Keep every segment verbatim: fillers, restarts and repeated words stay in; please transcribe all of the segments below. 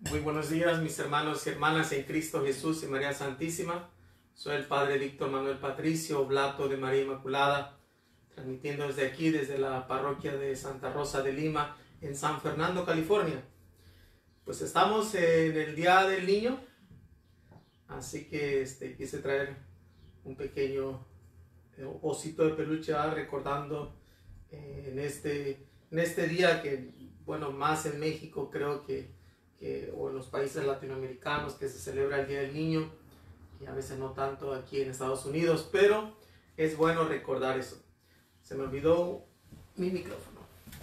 Muy buenos días, mis hermanos y hermanas en Cristo Jesús y María Santísima. Soy el Padre Víctor Manuel Patricio Oblato de María Inmaculada, transmitiendo desde aquí, desde la parroquia de Santa Rosa de Lima, en San Fernando, California. Pues estamos en el Día del Niño, así que este, quise traer un pequeño osito de peluche, ¿verdad? Recordando eh, en, este, en este día que, bueno, más en México creo que Que, o en los países latinoamericanos que se celebra el Día del Niño, y a veces no tanto aquí en Estados Unidos, pero es bueno recordar eso. Se me olvidó mi micrófono.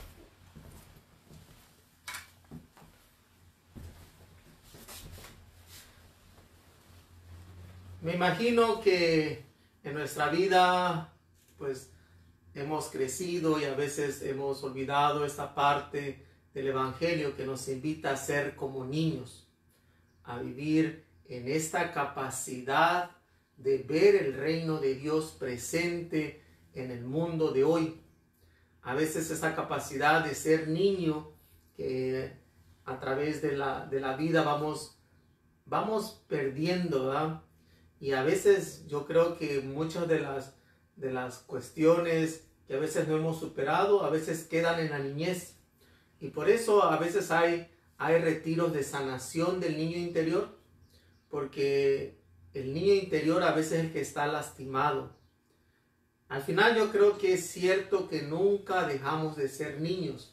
Me imagino que en nuestra vida pues hemos crecido y a veces hemos olvidado esta parte del Evangelio que nos invita a ser como niños, a vivir en esta capacidad de ver el reino de Dios presente en el mundo de hoy. A veces esa capacidad de ser niño que a través de la, de la vida vamos, vamos perdiendo, ¿verdad? Y a veces yo creo que muchas de las, de las cuestiones que a veces no hemos superado, a veces quedan en la niñez. Y por eso a veces hay, hay retiros de sanación del niño interior, porque el niño interior a veces es el que está lastimado. Al final yo creo que es cierto que nunca dejamos de ser niños.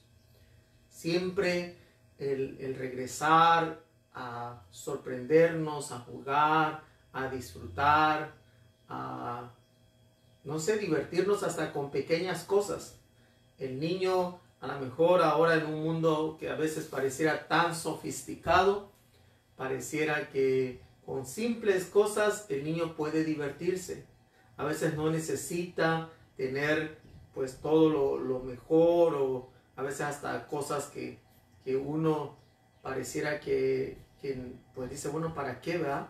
Siempre el, el regresar a sorprendernos, a jugar, a disfrutar, a, no sé, divertirnos hasta con pequeñas cosas. El niño, a lo mejor ahora en un mundo que a veces pareciera tan sofisticado, pareciera que con simples cosas el niño puede divertirse. A veces no necesita tener pues todo lo, lo mejor, o a veces hasta cosas que, que uno pareciera que, que pues dice, bueno, ¿para qué, verdad?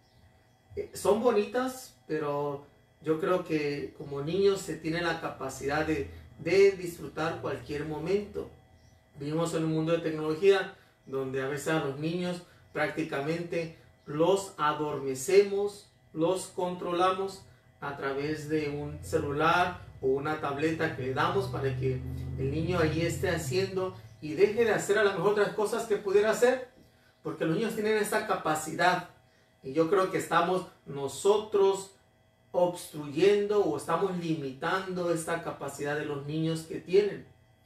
Eh, son bonitas, pero yo creo que como niños se tiene la capacidad de de disfrutar cualquier momento. Vivimos en un mundo de tecnología donde a veces a los niños prácticamente los adormecemos, los controlamos a través de un celular o una tableta que le damos para que el niño allí esté haciendo y deje de hacer a lo mejor otras cosas que pudiera hacer, porque los niños tienen esta capacidad, y yo creo que estamos nosotros obstruyendo o estamos limitando esta capacidad de los niños que tienen.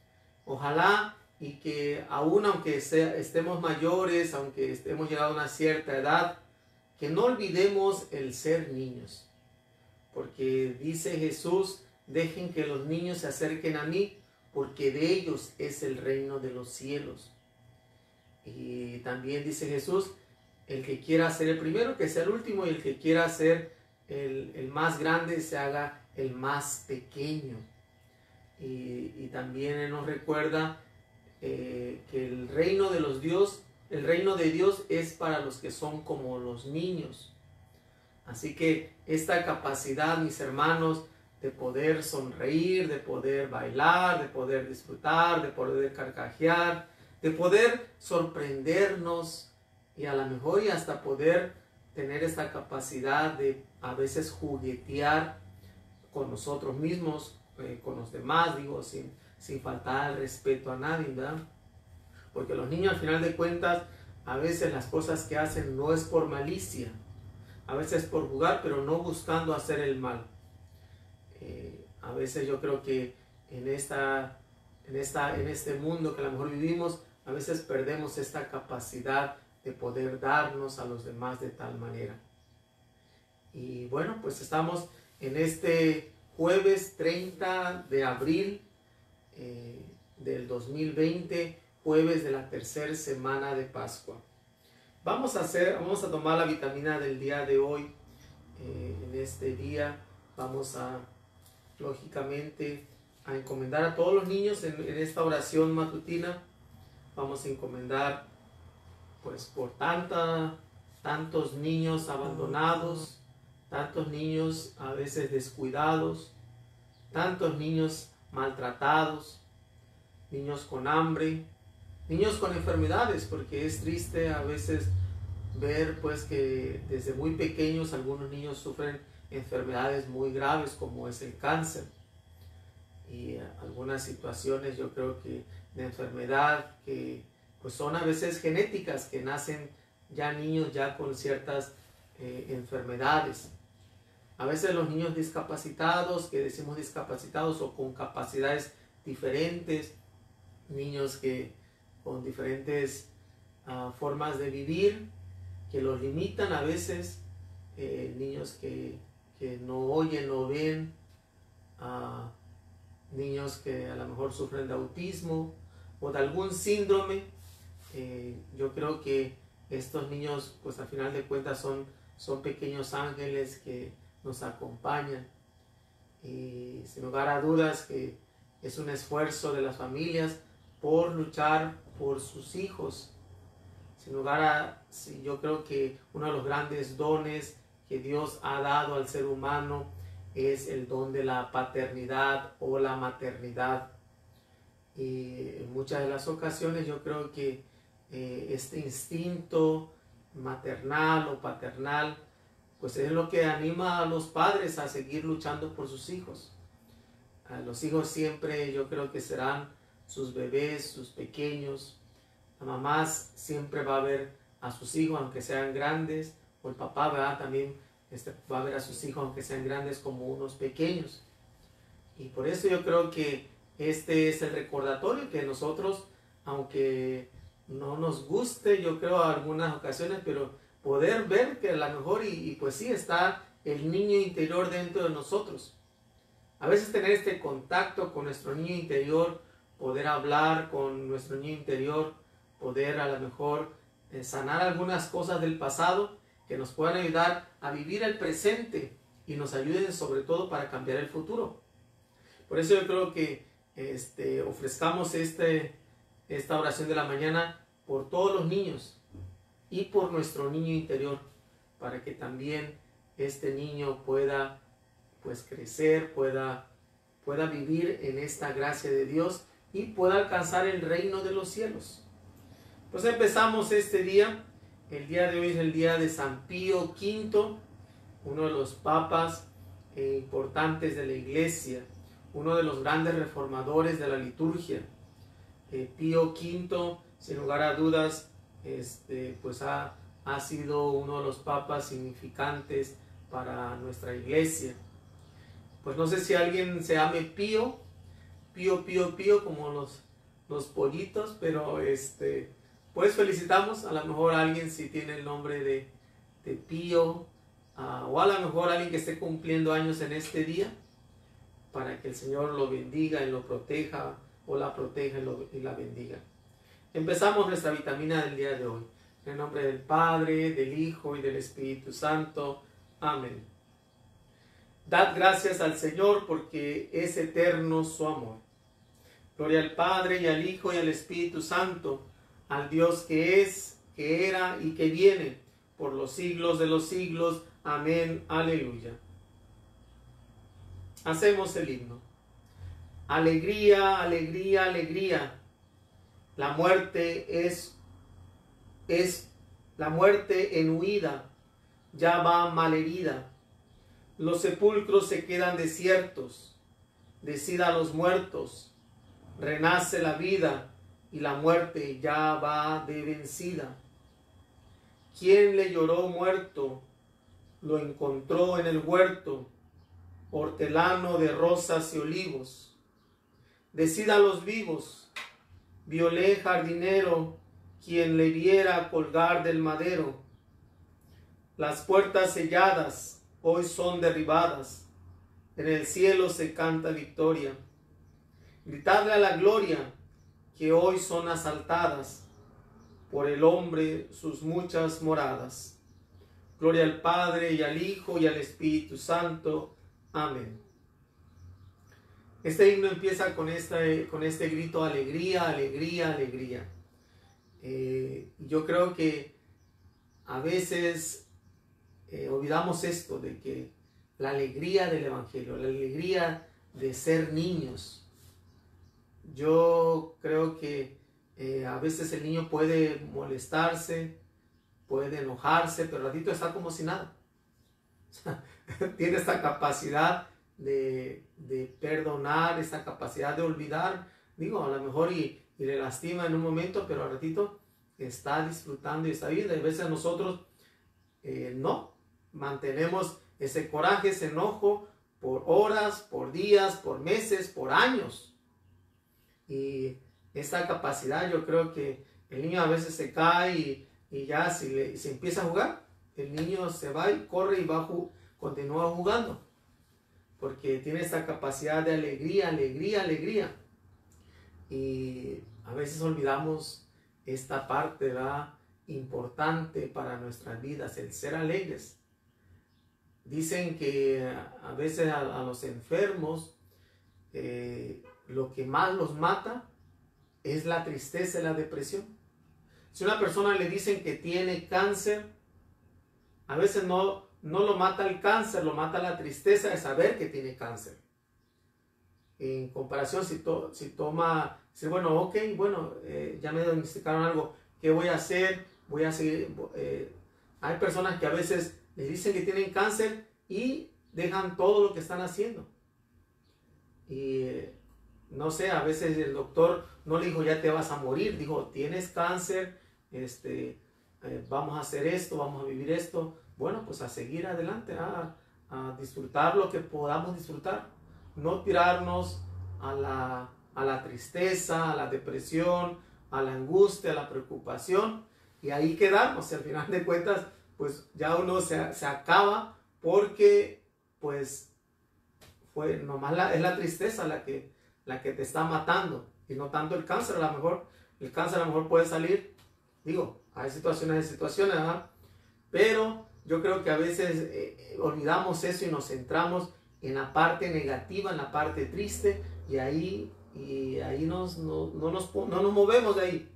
Ojalá y que aún aunque sea, estemos mayores, aunque estemos llegado a una cierta edad, que no olvidemos el ser niños. Porque dice Jesús, dejen que los niños se acerquen a mí, porque de ellos es el reino de los cielos. Y también dice Jesús, el que quiera ser el primero, que sea el último, y el que quiera ser El, el más grande se haga el más pequeño. Y, y también Él nos recuerda eh, que el reino de los Dios, el reino de Dios es para los que son como los niños. Así que esta capacidad, mis hermanos, de poder sonreír, de poder bailar, de poder disfrutar, de poder carcajear, de poder sorprendernos, y a lo mejor y hasta poder tener esta capacidad de a veces juguetear con nosotros mismos, eh, con los demás, digo, sin, sin faltar el respeto a nadie, ¿verdad? Porque los niños al final de cuentas, a veces las cosas que hacen no es por malicia, a veces es por jugar, pero no buscando hacer el mal. Eh, a veces yo creo que en, esta, en, esta, en este mundo que a lo mejor vivimos, a veces perdemos esta capacidad de poder darnos a los demás de tal manera. Y bueno, pues estamos en este jueves treinta de abril eh, del dos mil veinte, jueves de la tercera semana de Pascua. Vamos a hacer, vamos a tomar la vitamina del día de hoy. Eh, en este día vamos a, lógicamente, a encomendar a todos los niños en, en esta oración matutina. Vamos a encomendar pues por tanta, tantos niños abandonados, tantos niños a veces descuidados, tantos niños maltratados, niños con hambre, niños con enfermedades, porque es triste a veces ver pues que desde muy pequeños algunos niños sufren enfermedades muy graves como es el cáncer y algunas situaciones yo creo que de enfermedad que pues son a veces genéticas, que nacen ya niños ya con ciertas eh, enfermedades. A veces los niños discapacitados, que decimos discapacitados o con capacidades diferentes, niños que con diferentes uh, formas de vivir, que los limitan a veces, eh, niños que, que no oyen, no ven, uh, niños que a lo mejor sufren de autismo o de algún síndrome. Eh, yo creo que estos niños, pues al final de cuentas son, son pequeños ángeles que nos acompañan. Y sin lugar a dudas que es un esfuerzo de las familias por luchar por sus hijos. Sin lugar a, sí, yo creo que uno de los grandes dones que Dios ha dado al ser humano es el don de la paternidad o la maternidad. Y en muchas de las ocasiones yo creo que eh, este instinto maternal o paternal pues es lo que anima a los padres a seguir luchando por sus hijos. A los hijos siempre yo creo que serán sus bebés, sus pequeños. La mamá siempre va a ver a sus hijos aunque sean grandes, o el papá, ¿verdad? También este, va a ver a sus hijos aunque sean grandes como unos pequeños. Y por eso yo creo que este es el recordatorio que nosotros, aunque no nos guste, yo creo a algunas ocasiones, pero poder ver que a lo mejor, y, y pues sí, está el niño interior dentro de nosotros. A veces tener este contacto con nuestro niño interior, poder hablar con nuestro niño interior, poder a lo mejor eh, sanar algunas cosas del pasado que nos puedan ayudar a vivir el presente y nos ayuden sobre todo para cambiar el futuro. Por eso yo creo que este, ofrezcamos este, esta oración de la mañana por todos los niños y por nuestro niño interior, para que también este niño pueda pues crecer, pueda, pueda vivir en esta gracia de Dios y pueda alcanzar el reino de los cielos. Pues empezamos este día. El día de hoy es el día de San Pío quinto, uno de los papas eh, importantes de la iglesia, uno de los grandes reformadores de la liturgia. Eh, Pío quinto, sin lugar a dudas, este, pues ha, ha sido uno de los papas significantes para nuestra iglesia. Pues no sé si alguien se llame Pío, Pío, Pío, Pío, como los, los pollitos, pero este, pues felicitamos a lo mejor a alguien si tiene el nombre de, de Pío, uh, o a lo mejor alguien que esté cumpliendo años en este día, para que el Señor lo bendiga y lo proteja, o la proteja y, lo, y la bendiga. Empezamos nuestra vitamina del día de hoy. En el nombre del Padre, del Hijo y del Espíritu Santo. Amén. Dad gracias al Señor porque es eterno su amor. Gloria al Padre y al Hijo y al Espíritu Santo, al Dios que es, que era y que viene, por los siglos de los siglos. Amén. Aleluya. Hacemos el himno. Alegría, alegría, alegría. La muerte es, es la muerte en huida, ya va malherida. Los sepulcros se quedan desiertos, decida a los muertos, renace la vida y la muerte ya va de vencida. Quien le lloró muerto, lo encontró en el huerto, hortelano de rosas y olivos. Decida a los vivos, violé jardinero, quien le viera colgar del madero. Las puertas selladas hoy son derribadas, en el cielo se canta victoria. Gritadle a la gloria, que hoy son asaltadas, por el hombre sus muchas moradas. Gloria al Padre y al Hijo y al Espíritu Santo. Amén. Este himno empieza con este, con este grito: alegría, alegría, alegría. Eh, yo creo que a veces eh, olvidamos esto, de que la alegría del Evangelio, la alegría de ser niños. Yo creo que Eh, a veces el niño puede molestarse, puede enojarse, pero al ratito está como si nada. Tiene esta capacidad de, de perdonar, esta capacidad de olvidar. Digo, a lo mejor y, y le lastima en un momento, pero al ratito está disfrutando y está bien. A veces nosotros eh, no mantenemos ese coraje, ese enojo por horas, por días, por meses, por años. Y esta capacidad, yo creo que el niño a veces se cae y, y ya si, le, si empieza a jugar, el niño se va y corre y va a ju- continúa jugando. Porque tiene esta capacidad de alegría, alegría, alegría. Y a veces olvidamos esta parte, ¿verdad?, importante para nuestras vidas, el ser alegres. Dicen que a veces a, a los enfermos eh, lo que más los mata es la tristeza y la depresión. Si a una persona le dicen que tiene cáncer, a veces no, no lo mata el cáncer, lo mata la tristeza de saber que tiene cáncer. En comparación, si, to, si toma, dice, bueno, ok, bueno, eh, ya me diagnosticaron algo, ¿qué voy a hacer? Voy a seguir. Eh, hay personas que a veces les dicen que tienen cáncer y dejan todo lo que están haciendo. Y eh, no sé, a veces el doctor no le dijo ya te vas a morir, dijo tienes cáncer, este, eh, vamos a hacer esto, vamos a vivir esto. Bueno, pues a seguir adelante, a, a disfrutar lo que podamos disfrutar. No tirarnos a la, a la tristeza, a la depresión, a la angustia, a la preocupación y ahí quedarnos. Y al final de cuentas, pues ya uno se, se acaba porque pues fue nomás la, es la tristeza la que, la que te está matando y no tanto el cáncer. A lo mejor el cáncer a lo mejor puede salir, digo, hay situaciones de situaciones, ¿verdad? Pero yo creo que a veces eh, olvidamos eso y nos centramos en la parte negativa, en la parte triste, y ahí, y ahí nos, no, no, nos, no nos movemos de ahí.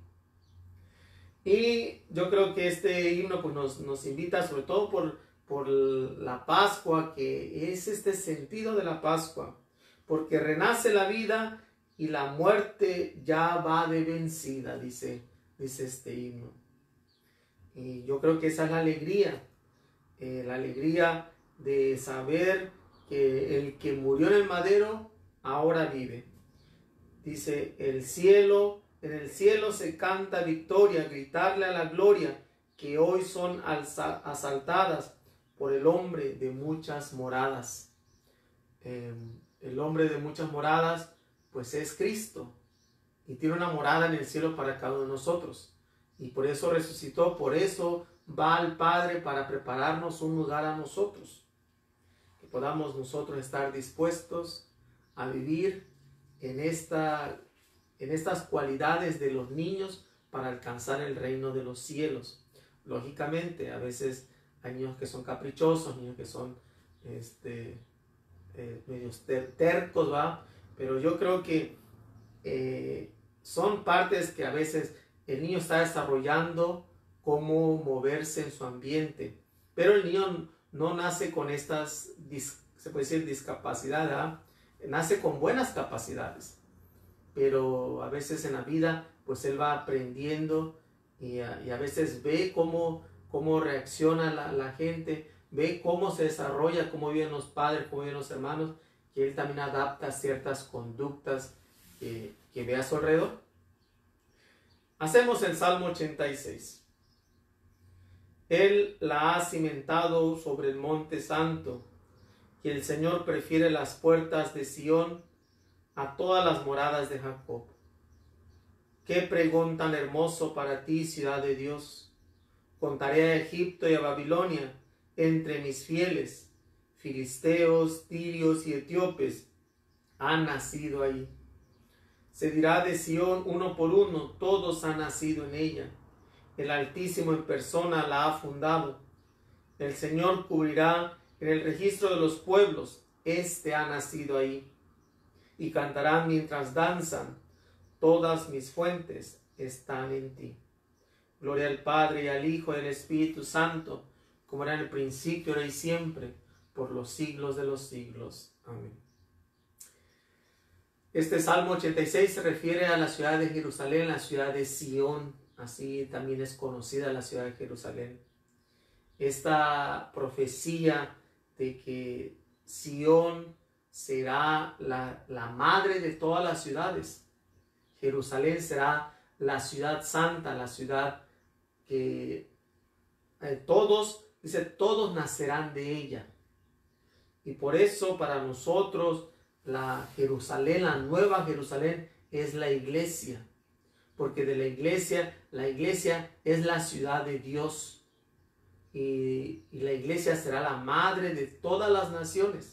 Y yo creo que este himno pues, nos, nos invita, sobre todo por, por la Pascua, que es este sentido de la Pascua, porque renace la vida y la muerte ya va de vencida, dice, dice este himno. Y yo creo que esa es la alegría, eh, la alegría de saber que el que murió en el madero ahora vive. Dice, el cielo, en el cielo se canta victoria, gritarle a la gloria, que hoy son asaltadas por el hombre de muchas moradas. Eh, el hombre de muchas moradas, pues es Cristo, y tiene una morada en el cielo para cada uno de nosotros. Y por eso resucitó, por eso va al Padre para prepararnos un lugar a nosotros. Que podamos nosotros estar dispuestos a vivir en, esta, en estas cualidades de los niños para alcanzar el reino de los cielos. Lógicamente, a veces hay niños que son caprichosos, niños que son este, eh, medios ter tercos, ¿va? Pero yo creo que eh, son partes que a veces el niño está desarrollando cómo moverse en su ambiente. Pero el niño no nace con estas, se puede decir, discapacidades, ¿verdad? Nace con buenas capacidades. Pero a veces en la vida, pues él va aprendiendo y a, y a veces ve cómo, cómo reacciona la, la gente, ve cómo se desarrolla, cómo viven los padres, cómo viven los hermanos, que él también adapta ciertas conductas que, que ve a su alrededor. Hacemos el Salmo ochenta y seis. Él la ha cimentado sobre el monte santo, que el Señor prefiere las puertas de Sión a todas las moradas de Jacob. Qué pregón tan hermoso para ti, ciudad de Dios. Contaré a Egipto y a Babilonia entre mis fieles. Filisteos, tirios y etíopes han nacido ahí. Se dirá de Sión uno por uno, todos han nacido en ella. El Altísimo en persona la ha fundado. El Señor cubrirá en el registro de los pueblos, este ha nacido ahí. Y cantarán mientras danzan, todas mis fuentes están en ti. Gloria al Padre, y al Hijo, y al Espíritu Santo, como era en el principio, ahora y siempre, por los siglos de los siglos. Amén. Este Salmo ochenta y seis se refiere a la ciudad de Jerusalén, la ciudad de Sión, así también es conocida la ciudad de Jerusalén. Esta profecía de que Sión será la, la madre de todas las ciudades. Jerusalén será la ciudad santa, la ciudad que eh, todos, dice, todos nacerán de ella. Y por eso para nosotros la Jerusalén, la nueva Jerusalén, es la iglesia. Porque de la iglesia, la iglesia es la ciudad de Dios. Y, y la iglesia será la madre de todas las naciones.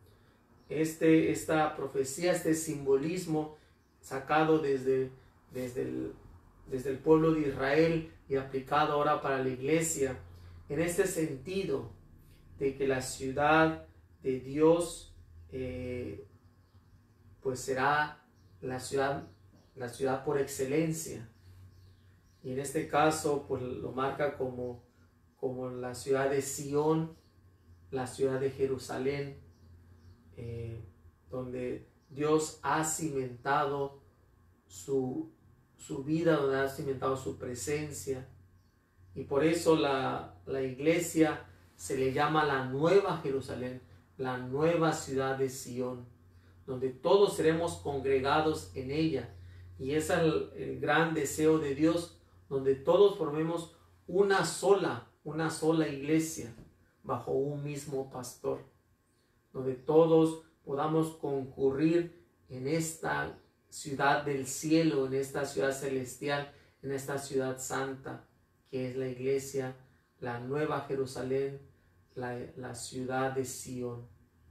Este, esta profecía, este simbolismo sacado desde, desde, el, desde el pueblo de Israel y aplicado ahora para la iglesia, en este sentido de que la ciudad de Dios eh, pues será la ciudad, la ciudad por excelencia, y en este caso pues lo marca como, como la ciudad de Sión, la ciudad de Jerusalén, eh, donde Dios ha cimentado su, su vida, donde ha cimentado su presencia, y por eso la, la iglesia se le llama la nueva Jerusalén, la nueva ciudad de Sión, donde todos seremos congregados en ella. Y ese es el, el gran deseo de Dios, donde todos formemos una sola, una sola iglesia bajo un mismo pastor, donde todos podamos concurrir en esta ciudad del cielo, en esta ciudad celestial, en esta ciudad santa, que es la iglesia, la nueva Jerusalén, la, la ciudad de Sión.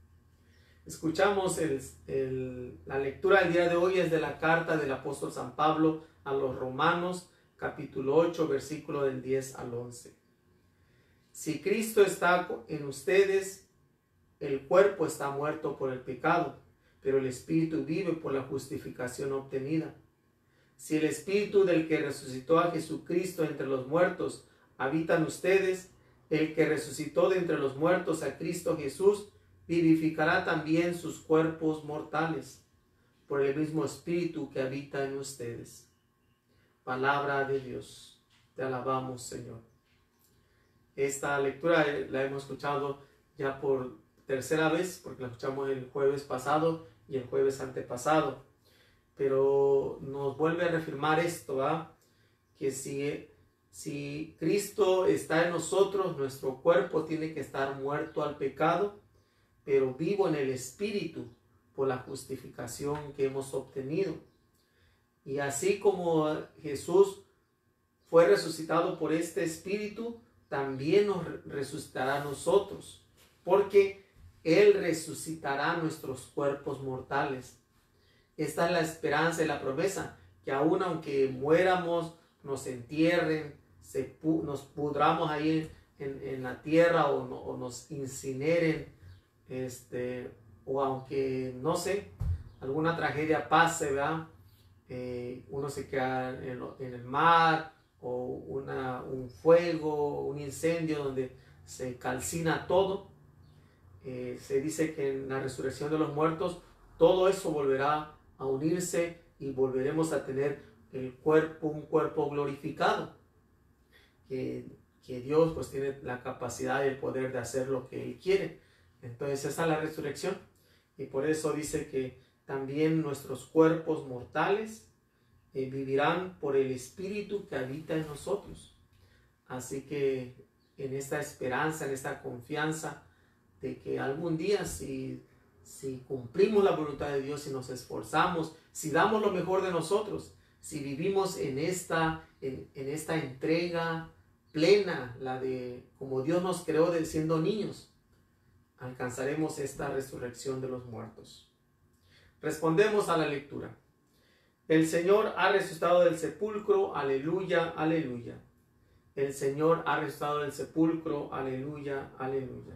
Escuchamos el, el, la lectura del día de hoy es de la carta del apóstol San Pablo a los Romanos, capítulo ocho, versículo del diez al once. Si Cristo está en ustedes, el cuerpo está muerto por el pecado, pero el espíritu vive por la justificación obtenida. Si el espíritu del que resucitó a Jesucristo entre los muertos habita en ustedes, el que resucitó de entre los muertos a Cristo Jesús vivificará también sus cuerpos mortales por el mismo espíritu que habita en ustedes. Palabra de Dios. Te alabamos, Señor. Esta lectura la hemos escuchado ya por tercera vez, porque la escuchamos el jueves pasado y el jueves antepasado. Pero nos vuelve a reafirmar esto, ¿ah? Que si, si Cristo está en nosotros, nuestro cuerpo tiene que estar muerto al pecado, pero vivo en el Espíritu por la justificación que hemos obtenido. Y así como Jesús fue resucitado por este Espíritu, también nos resucitará a nosotros, porque Él resucitará nuestros cuerpos mortales. Esta es la esperanza y la promesa, que aun aunque muéramos, nos entierren, se pu nos pudramos ahí en, en la tierra o, no, o nos incineren, este, o aunque, no sé, alguna tragedia pase, ¿verdad? Eh, uno se queda en, en el mar, o una, un fuego, un incendio donde se calcina todo. Eh, se dice que en la resurrección de los muertos todo eso volverá a unirse y volveremos a tener el cuerpo, un cuerpo glorificado, que, que Dios pues tiene la capacidad y el poder de hacer lo que Él quiere. Entonces esa es la resurrección, y por eso dice que también nuestros cuerpos mortales eh, vivirán por el Espíritu que habita en nosotros. Así que en esta esperanza, en esta confianza de que algún día si, si cumplimos la voluntad de Dios, si nos esforzamos, si damos lo mejor de nosotros, si vivimos en esta, en, en esta entrega plena, la de como Dios nos creó de siendo niños, alcanzaremos esta resurrección de los muertos. Respondemos a la lectura. El Señor ha resucitado del sepulcro, aleluya, aleluya. El Señor ha resucitado del sepulcro, aleluya, aleluya.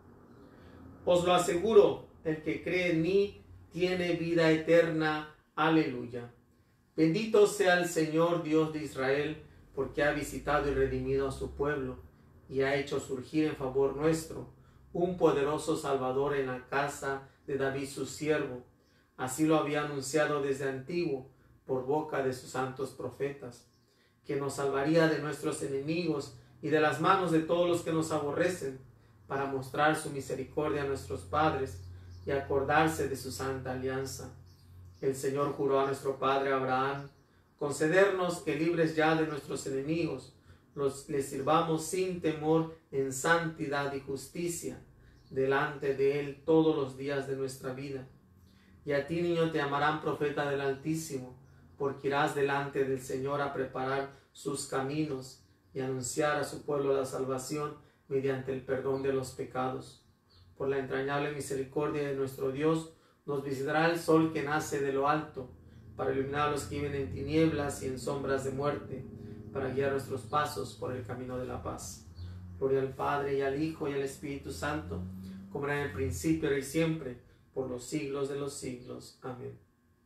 Os lo aseguro, el que cree en mí tiene vida eterna, aleluya. Bendito sea el Señor Dios de Israel, porque ha visitado y redimido a su pueblo, y ha hecho surgir en favor nuestro un poderoso Salvador en la casa de David su siervo, Así lo había anunciado desde antiguo por boca de sus santos profetas, que nos salvaría de nuestros enemigos y de las manos de todos los que nos aborrecen, para mostrar su misericordia a nuestros padres y acordarse de su santa alianza. El Señor juró a nuestro padre Abraham concedernos que, libres ya de nuestros enemigos, los les sirvamos sin temor en santidad y justicia delante de Él todos los días de nuestra vida. Y a ti, niño, te llamarán profeta del Altísimo, porque irás delante del Señor a preparar sus caminos y anunciar a su pueblo la salvación mediante el perdón de los pecados. Por la entrañable misericordia de nuestro Dios, nos visitará el sol que nace de lo alto, para iluminar a los que viven en tinieblas y en sombras de muerte, para guiar nuestros pasos por el camino de la paz. Gloria al Padre, y al Hijo, y al Espíritu Santo, como era en el principio, ahora y siempre, por los siglos de los siglos. Amén.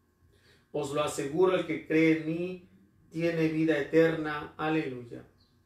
Os lo aseguro, el que cree en mí tiene vida eterna. Aleluya.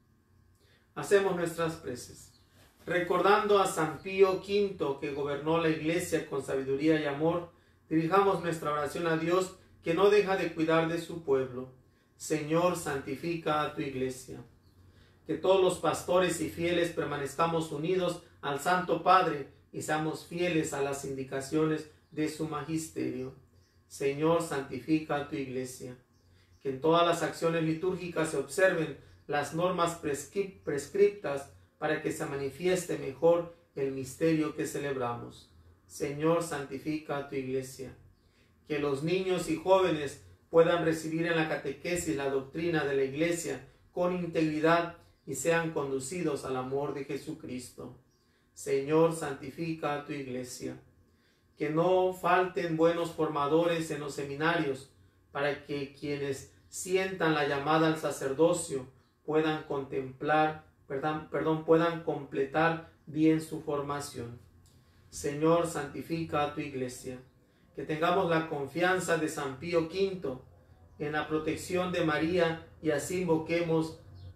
Hacemos nuestras preces. Recordando a San Pío quinto, que gobernó la Iglesia con sabiduría y amor, dirijamos nuestra oración a Dios, que no deja de cuidar de su pueblo. Señor, santifica a tu Iglesia. Que todos los pastores y fieles permanezcamos unidos al Santo Padre y seamos fieles a las indicaciones de su magisterio. Señor, santifica a tu Iglesia. Que en todas las acciones litúrgicas se observen las normas prescriptas para que se manifieste mejor el misterio que celebramos. Señor, santifica a tu Iglesia. Que los niños y jóvenes puedan recibir en la catequesis la doctrina de la Iglesia con integridad y sean conducidos al amor de Jesucristo. Señor, santifica a tu Iglesia. Que no falten buenos formadores en los seminarios, para que quienes sientan la llamada al sacerdocio puedan contemplar, perdón, perdón, puedan completar bien su formación. Señor, santifica a tu Iglesia. Que tengamos la confianza de San Pío quinto en la protección de María y así invoquemos,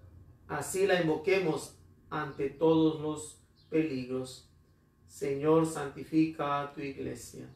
así la invoquemos ante todos los peligros. Señor, santifica a tu Iglesia.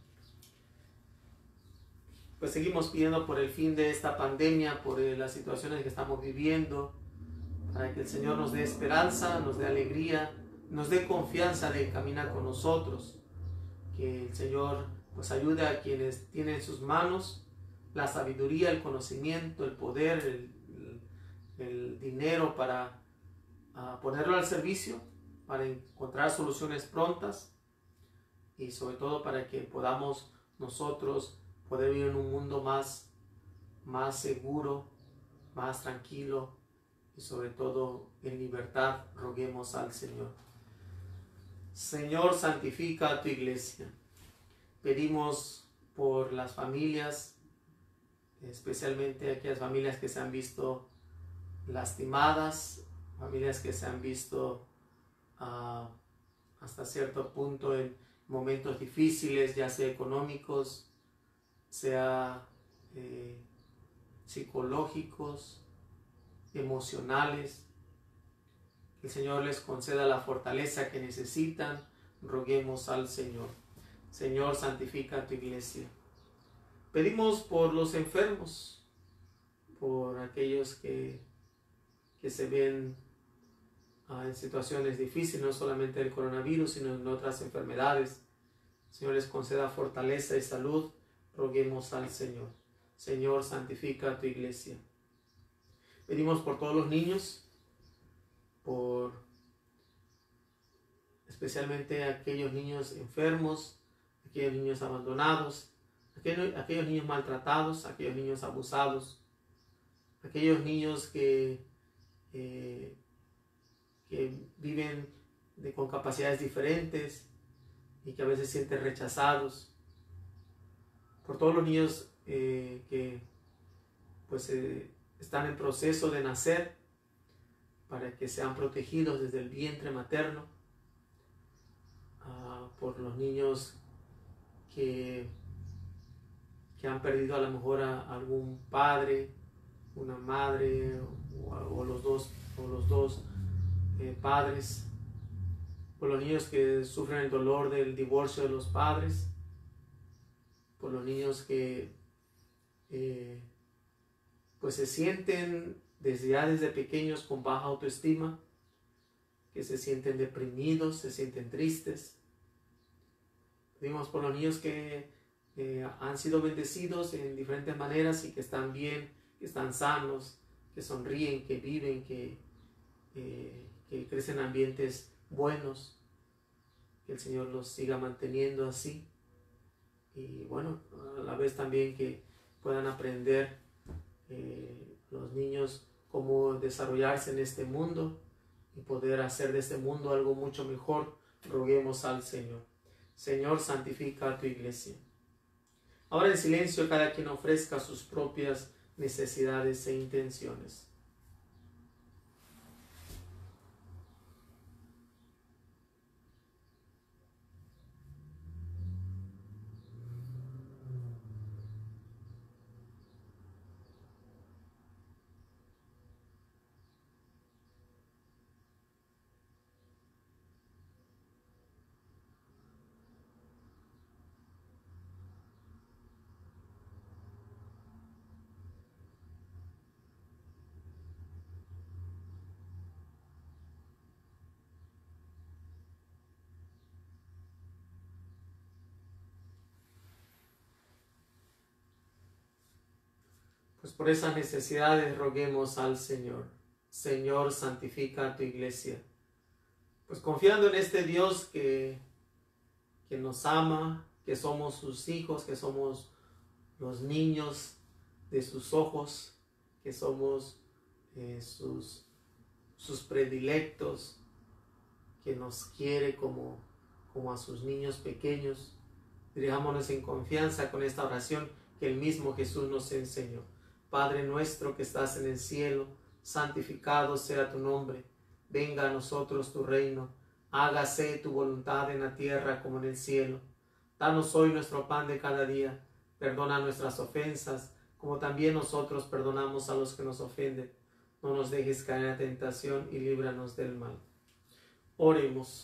Pues seguimos pidiendo por el fin de esta pandemia, por las situaciones que estamos viviendo, para que el Señor nos dé esperanza, nos dé alegría, nos dé confianza de caminar con nosotros. Que el Señor pues ayude a quienes tienen en sus manos la sabiduría, el conocimiento, el poder, el, el, el dinero para uh, ponerlo al servicio, para encontrar soluciones prontas y sobre todo para que podamos nosotros poder vivir en un mundo más, más seguro, más tranquilo y sobre todo en libertad. Roguemos al Señor. Señor, santifica a tu Iglesia. Pedimos por las familias, especialmente aquellas familias que se han visto lastimadas, familias que se han visto uh, hasta cierto punto en momentos difíciles, ya sea económicos, sea eh, psicológicos, emocionales. Que el Señor les conceda la fortaleza que necesitan. Roguemos al Señor. Señor, santifica a tu Iglesia. Pedimos por los enfermos, por aquellos que, que se ven uh, en situaciones difíciles, no solamente del coronavirus, sino en otras enfermedades. Señor, les conceda fortaleza y salud. Roguemos al Señor. Señor, santifica a tu Iglesia. Pedimos por todos los niños, por especialmente aquellos niños enfermos, aquellos niños abandonados, aquellos, aquellos niños maltratados, aquellos niños abusados, aquellos niños que, eh, que viven de, con capacidades diferentes y que a veces se sienten rechazados, por todos los niños eh, que pues eh, están en proceso de nacer, para que sean protegidos desde el vientre materno, uh, por los niños que, que han perdido a lo mejor a algún padre, una madre o, o los dos, o los dos eh, padres, por los niños que sufren el dolor del divorcio de los padres, por los niños que eh, pues se sienten desde ya desde pequeños con baja autoestima, que se sienten deprimidos, se sienten tristes. Pedimos por los niños que eh, han sido bendecidos en diferentes maneras y que están bien, que están sanos, que sonríen, que viven, que, eh, que crecen en ambientes buenos, que el Señor los siga manteniendo así. Y bueno, a la vez también que puedan aprender eh, los niños cómo desarrollarse en este mundo y poder hacer de este mundo algo mucho mejor. Roguemos al Señor. Señor, santifica a tu iglesia. Ahora en silencio cada quien ofrezca sus propias necesidades e intenciones. Pues por esas necesidades roguemos al Señor. Señor, santifica a tu iglesia. Pues confiando en este Dios que, que nos ama, que somos sus hijos, que somos los niños de sus ojos, que somos eh, sus, sus predilectos, que nos quiere como, como a sus niños pequeños. Dirijámonos en confianza con esta oración que el mismo Jesús nos enseñó. Padre nuestro que estás en el cielo, santificado sea tu nombre. Venga a nosotros tu reino. Hágase tu voluntad en la tierra como en el cielo. Danos hoy nuestro pan de cada día. Perdona nuestras ofensas, como también nosotros perdonamos a los que nos ofenden. No nos dejes caer en la tentación y líbranos del mal. Oremos.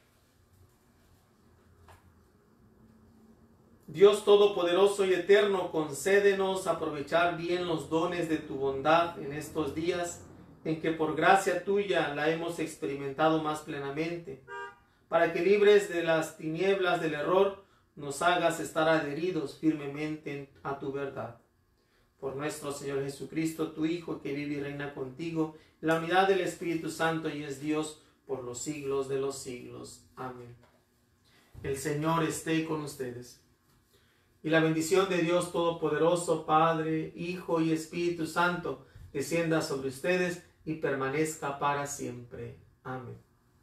Dios Todopoderoso y Eterno, concédenos aprovechar bien los dones de tu bondad en estos días en que por gracia tuya la hemos experimentado más plenamente, para que libres de las tinieblas del error nos hagas estar adheridos firmemente a tu verdad. Por nuestro Señor Jesucristo, tu Hijo, que vive y reina contigo, en la unidad del Espíritu Santo y es Dios por los siglos de los siglos. Amén. El Señor esté con ustedes. Y la bendición de Dios Todopoderoso, Padre, Hijo y Espíritu Santo, descienda sobre ustedes y permanezca para siempre. Amén.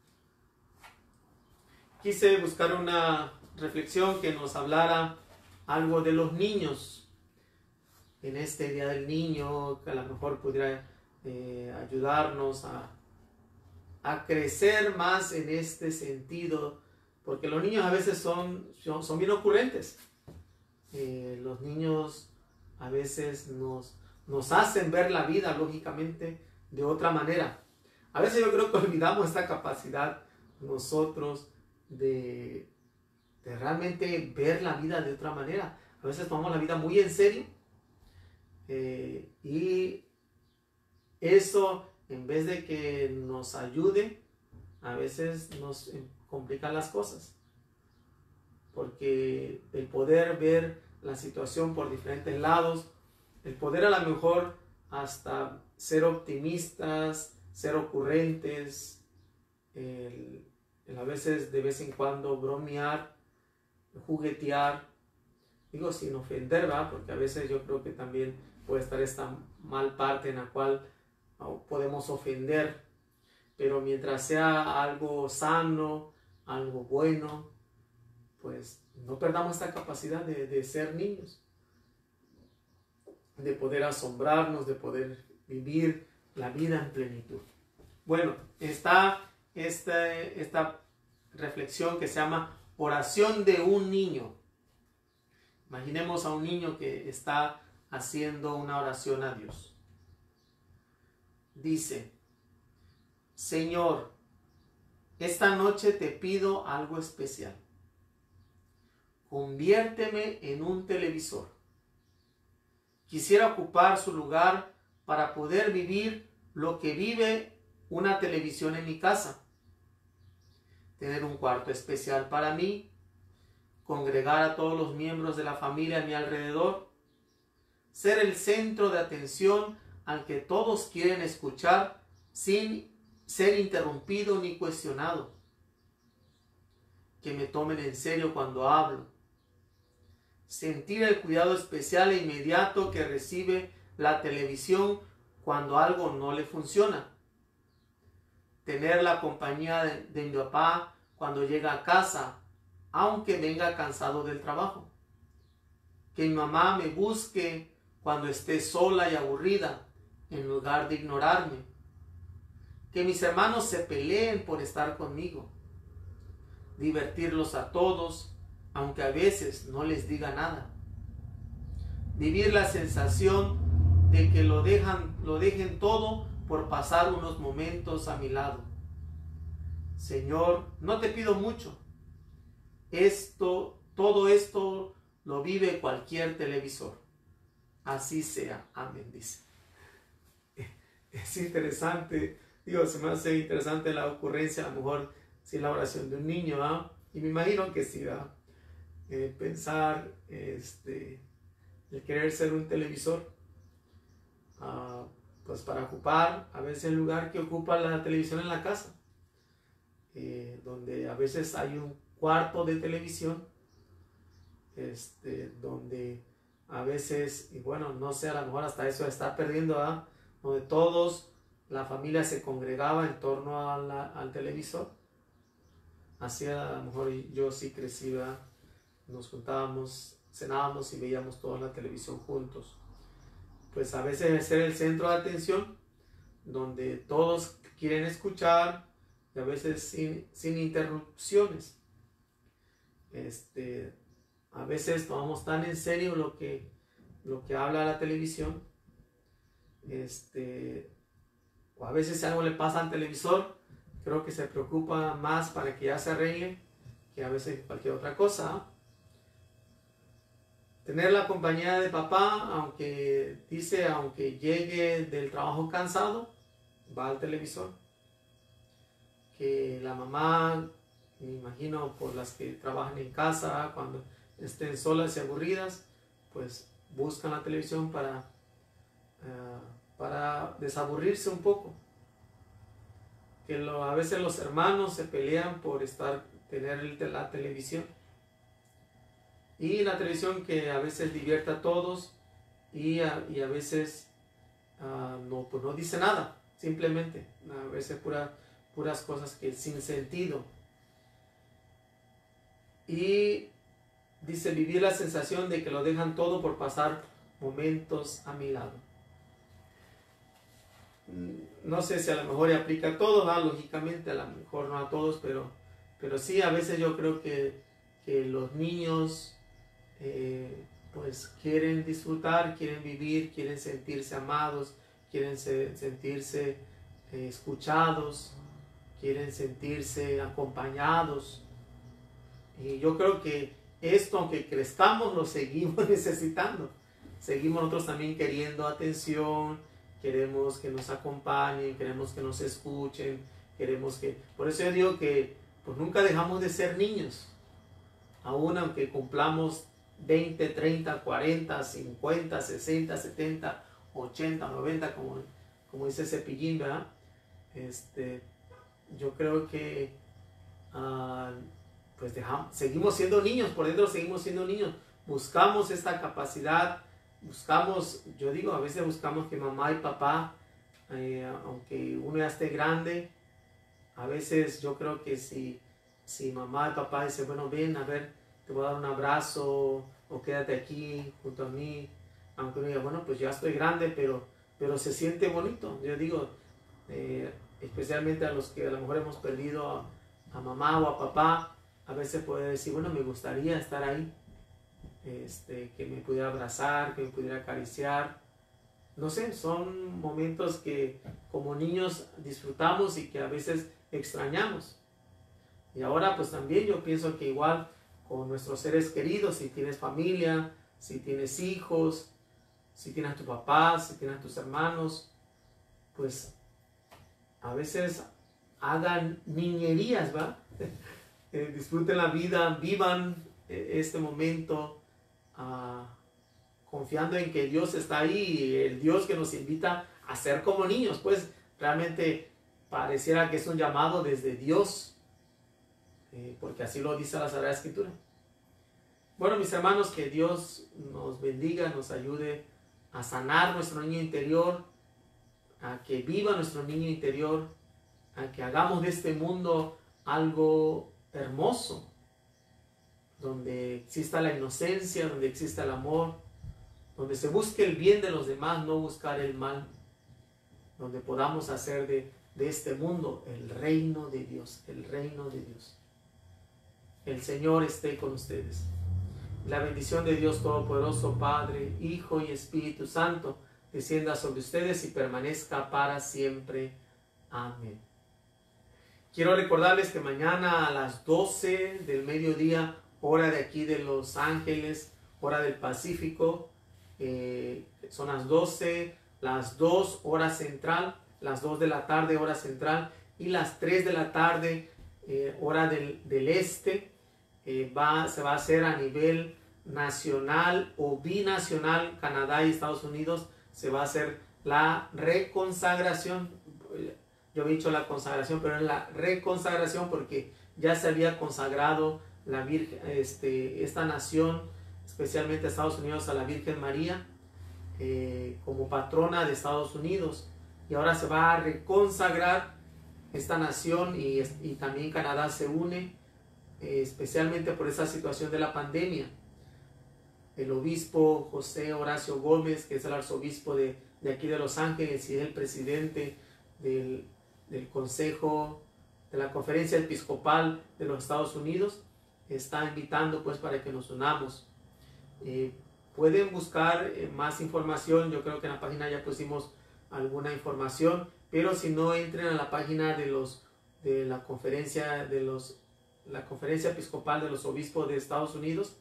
Quise buscar una reflexión que nos hablara algo de los niños. En este Día del Niño, que a lo mejor pudiera eh, ayudarnos a, a crecer más en este sentido, porque los niños a veces son, son, son bien ocurrentes. Eh, los niños a veces nos, nos hacen ver la vida lógicamente de otra manera. A veces yo creo que olvidamos esta capacidad nosotros de, de realmente ver la vida de otra manera. A veces tomamos la vida muy en serio eh, y eso, en vez de que nos ayude, a veces nos complican las cosas. Porque el poder ver la situación por diferentes lados, el poder a lo mejor hasta ser optimistas, ser ocurrentes, el, el a veces de vez en cuando bromear, juguetear, digo sin ofender, ¿verdad? Porque a veces yo creo que también puede estar esta mal parte en la cual ¿no? podemos ofender, pero mientras sea algo sano, algo bueno, pues no perdamos esta capacidad de, de ser niños, de poder asombrarnos, de poder vivir la vida en plenitud. Bueno, está esta, esta reflexión que se llama oración de un niño. Imaginemos a un niño que está haciendo una oración a Dios. Dice: Señor, esta noche te pido algo especial. conviérteme en un televisor. Quisiera ocupar su lugar para poder vivir lo que vive una televisión en mi casa. Tener un cuarto especial para mí, congregar a todos los miembros de la familia a mi alrededor, ser el centro de atención al que todos quieren escuchar sin ser interrumpido ni cuestionado. Que me tomen en serio cuando hablo. Sentir el cuidado especial e inmediato que recibe la televisión cuando algo no le funciona. Tener la compañía de, de mi papá cuando llega a casa, aunque venga cansado del trabajo. Que mi mamá me busque cuando esté sola y aburrida, en lugar de ignorarme. Que mis hermanos se peleen por estar conmigo. Divertirlos a todos, aunque a veces no les diga nada. Vivir la sensación de que lo dejan, lo dejen todo por pasar unos momentos a mi lado. Señor, no te pido mucho. Esto, todo esto lo vive cualquier televisor. Así sea. Amén, dice. Es interesante, digo, se me hace interesante la ocurrencia, a lo mejor si la oración de un niño, ¿ah? Y me imagino que sí, ¿ah? Eh, pensar, este, el querer ser un televisor, uh, pues para ocupar a veces el lugar que ocupa la televisión en la casa, eh, donde a veces hay un cuarto de televisión, este, donde a veces, y bueno, no sé, a lo mejor hasta eso está perdiendo, ¿ah? Donde todos, la familia se congregaba en torno a la, al televisor. Así a lo mejor yo sí crecí, ¿verdad? Nos juntábamos, cenábamos y veíamos toda la televisión juntos. Pues a veces ser el centro de atención, donde todos quieren escuchar y a veces sin, sin interrupciones. Este, a veces tomamos tan en serio lo que, lo que habla la televisión. Este, o a veces si algo le pasa al televisor, creo que se preocupa más para que ya se arregle que a veces cualquier otra cosa. Tener la compañía de papá, aunque dice, aunque llegue del trabajo cansado, va al televisor. Que la mamá, me imagino por las que trabajan en casa, cuando estén solas y aburridas, pues buscan la televisión para, uh, para desaburrirse un poco. Que lo, a veces los hermanos se pelean por estar, tener el, la televisión. Y la televisión que a veces divierte a todos y a, y a veces uh, no, pues no dice nada, simplemente. A veces pura, puras cosas que sin sentido. Y dice, vivir la sensación de que lo dejan todo por pasar momentos a mi lado. No sé si a lo mejor aplica a todos, ¿no? Lógicamente a lo mejor no a todos, pero, pero sí, a veces yo creo que, que los niños eh, pues quieren disfrutar, quieren vivir, quieren sentirse amados, quieren se, sentirse eh, escuchados, quieren sentirse acompañados. Y yo creo que esto, aunque crezcamos, lo seguimos necesitando. Seguimos nosotros también queriendo atención, queremos que nos acompañen, queremos que nos escuchen, queremos que... Por eso yo digo que pues nunca dejamos de ser niños. Aún aunque cumplamos veinte, treinta, cuarenta, cincuenta, sesenta, setenta, ochenta, noventa, como, como dice Cepillín, ¿verdad? Este, yo creo que uh, pues dejamos, seguimos siendo niños, por dentro seguimos siendo niños. Buscamos esta capacidad. Buscamos, yo digo, a veces buscamos que mamá y papá, eh, aunque uno ya esté grande, a veces yo creo que si, si mamá y papá dicen, bueno, ven, a ver, te voy a dar un abrazo, o quédate aquí junto a mí, aunque uno diga, bueno, pues ya estoy grande, pero, pero se siente bonito. Yo digo, eh, especialmente a los que a lo mejor hemos perdido a, a mamá o a papá, a veces puede decir, bueno, me gustaría estar ahí. Este, que me pudiera abrazar, que me pudiera acariciar. No sé, son momentos que como niños disfrutamos y que a veces extrañamos. Y ahora pues también yo pienso que igual con nuestros seres queridos, si tienes familia, si tienes hijos, si tienes a tu papá, si tienes a tus hermanos, pues a veces hagan niñerías, ¿va? eh, disfruten la vida, vivan eh, este momento uh, confiando en que Dios está ahí, el Dios que nos invita a ser como niños. Pues realmente pareciera que es un llamado desde Dios, eh, porque así lo dice la Sagrada Escritura. Bueno, mis hermanos, que Dios nos bendiga, nos ayude a sanar nuestro niño interior, a que viva nuestro niño interior, a que hagamos de este mundo algo hermoso, donde exista la inocencia, donde exista el amor, donde se busque el bien de los demás, no buscar el mal, donde podamos hacer de, de este mundo el reino de Dios, el reino de Dios. El Señor esté con ustedes. La bendición de Dios Todopoderoso, Padre, Hijo y Espíritu Santo, descienda sobre ustedes y permanezca para siempre. Amén. Quiero recordarles que mañana a las doce del mediodía, hora de aquí de Los Ángeles, hora del Pacífico, eh, son las doce, las dos hora central, las dos de la tarde hora central y las tres de la tarde eh, hora del, del este, eh, va, se va a hacer a nivel nacional o binacional, Canadá y Estados Unidos, se va a hacer la reconsagración. Yo he dicho la consagración, pero es la reconsagración porque ya se había consagrado la Virgen, este, esta nación, especialmente Estados Unidos, a la Virgen María eh, como patrona de Estados Unidos, y ahora se va a reconsagrar esta nación, y, y también Canadá se une eh, especialmente por esa situación de la pandemia. El obispo José Horacio Gómez, que es el arzobispo de, de aquí de Los Ángeles y es el presidente del, del Consejo de la Conferencia Episcopal de los Estados Unidos, está invitando pues para que nos unamos. Eh, pueden buscar eh, más información. Yo creo que en la página ya pusimos alguna información, pero si no, entren a la página de los de la conferencia de los la Conferencia Episcopal de los Obispos de Estados Unidos,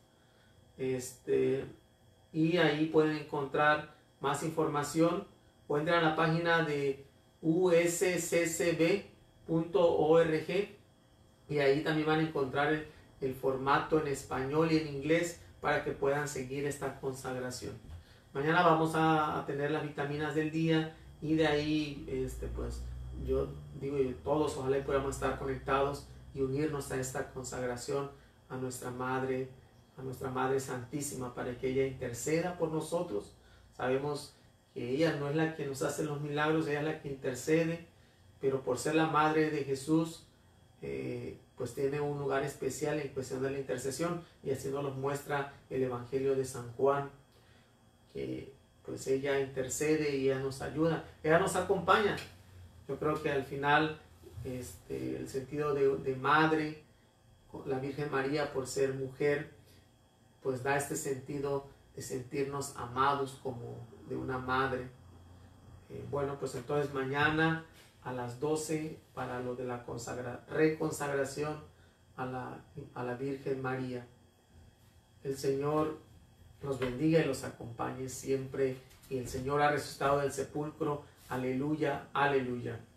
este y ahí pueden encontrar más información, o entren a la página de u s c c b punto org y ahí también van a encontrar el, el formato en español y en inglés para que puedan seguir esta consagración. Mañana vamos a, a tener las vitaminas del día, y de ahí este pues yo digo, todos ojalá podamos estar conectados y unirnos a esta consagración a nuestra Madre, a nuestra Madre Santísima, para que ella interceda por nosotros. Sabemos que ella no es la que nos hace los milagros, ella es la que intercede, pero por ser la Madre de Jesús, eh, pues tiene un lugar especial en cuestión de la intercesión, y así nos lo muestra el Evangelio de San Juan, que pues ella intercede y ella nos ayuda, ella nos acompaña. Yo creo que al final este, el sentido de, de madre, la Virgen María, por ser mujer, pues da este sentido de sentirnos amados como de una madre. Eh, bueno, pues entonces mañana a las doce para lo de la consagra, reconsagración a la, a la Virgen María. El Señor los bendiga y los acompañe siempre, y el Señor ha resucitado del sepulcro. Aleluya, aleluya.